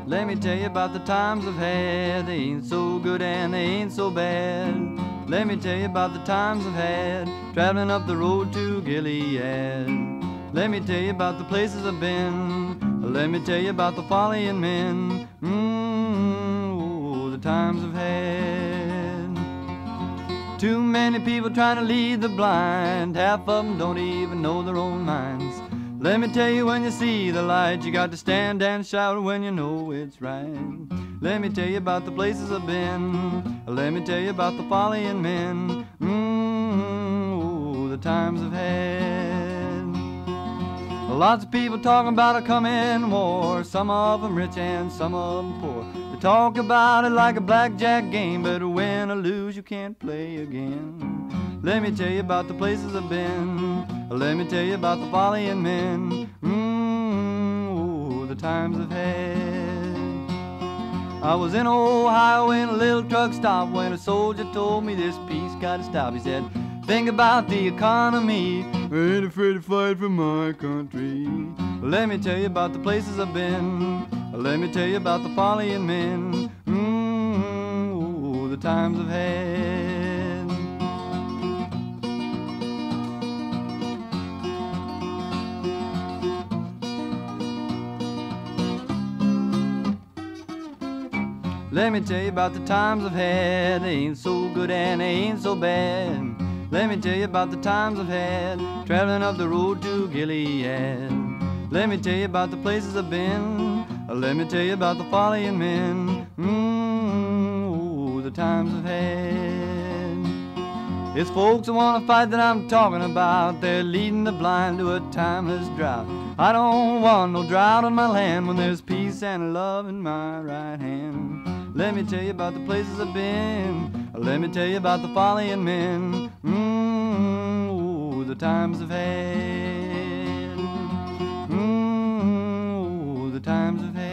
Let me tell you about the times I've had. They ain't so good and they ain't so bad. Let me tell you about the times I've had, traveling up the road to Gilead. Let me tell you about the places I've been. Let me tell you about the folly in men. Oh, the times I've had. Too many people trying to lead the blind. Half of them don't even know their own minds. Let me tell you, when you see the light, you got to stand and shout when you know it's right. Let me tell you about the places I've been. Let me tell you about the folly in men. Oh, the times I've had. Lots of people talking about a coming war. Some of them rich and some of them poor. They talk about it like a blackjack game, but win or lose, you can't play again. Let me tell you about the places I've been. Let me tell you about the folly in men. Oh, the times I've had. I was in Ohio in a little truck stop when a soldier told me this peace gotta stop. He said, think about the economy. I ain't afraid to fight for my country. Let me tell you about the places I've been. Let me tell you about the folly in men. Oh, the times I've had. Let me tell you about the times I've had. They ain't so good and they ain't so bad. Let me tell you about the times I've had, traveling up the road to Gilead. Let me tell you about the places I've been. Let me tell you about the folly in men. Oh, the times I've had. It's folks that want to fight that I'm talking about. They're leading the blind to a timeless drought. I don't want no drought on my land when there's peace and love in my right hand. Let me tell you about the places I've been. Let me tell you about the folly in men. Oh, the times I've had. Oh, the times I've had.